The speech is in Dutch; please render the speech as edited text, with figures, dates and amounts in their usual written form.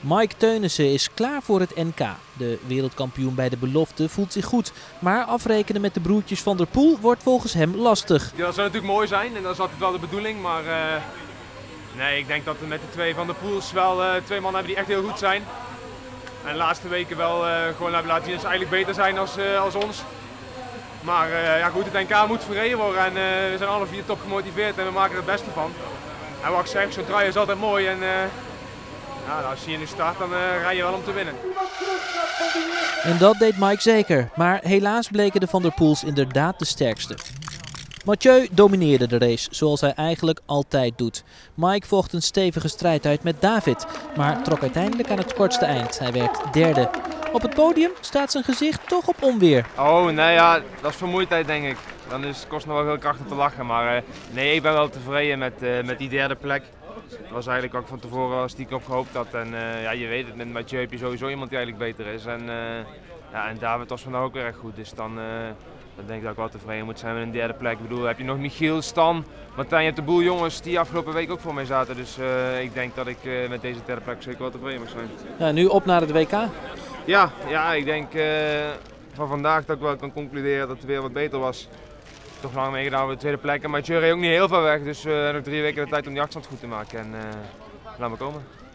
Mike Teunissen is klaar voor het NK. De wereldkampioen bij de belofte voelt zich goed. Maar afrekenen met de broertjes Van der Poel wordt volgens hem lastig. Ja, dat zou natuurlijk mooi zijn en dat is altijd wel de bedoeling. Maar nee, ik denk dat we met de twee Van der Poels wel twee mannen hebben die echt heel goed zijn. En de laatste weken wel gewoon hebben laten zien dat ze eigenlijk beter zijn als ons. Maar ja, goed, het NK moet verreden worden en we zijn alle vier top gemotiveerd en we maken er het beste van. En wat ik zeg, zo'n trui is altijd mooi en ja, als je hier nu start, dan rij je wel om te winnen. En dat deed Mike zeker, maar helaas bleken de Van der Poels inderdaad de sterkste. Mathieu domineerde de race, zoals hij eigenlijk altijd doet. Mike vocht een stevige strijd uit met David, maar trok uiteindelijk aan het kortste eind. Hij werd derde. Op het podium staat zijn gezicht toch op onweer. Oh, nee, ja, dat is vermoeidheid denk ik. Dan kost het nog wel veel kracht om te lachen, maar nee, ik ben wel tevreden met die derde plek. Dat was eigenlijk ook van tevoren al stiekem op gehoopt had. En ja, je weet het, met Mathieu heb je sowieso iemand die eigenlijk beter is. En, ja, en David was vandaag ook erg goed, dus dan denk ik dat ik wel tevreden moet zijn met een derde plek. Ik bedoel, heb je nog Michiel, Stan, Martijn, je hebt de boel jongens die afgelopen week ook voor mij zaten. Dus ik denk dat ik met deze derde plek zeker wel tevreden mag zijn. Ja, nu op naar het WK. Ja, ik denk van vandaag dat ik wel kan concluderen dat het weer wat beter was. Toch lang meegedaan op de tweede plek. En Mathieu reed ook niet heel ver weg, dus nog 3 weken de tijd om die achterstand goed te maken. En laat maar komen.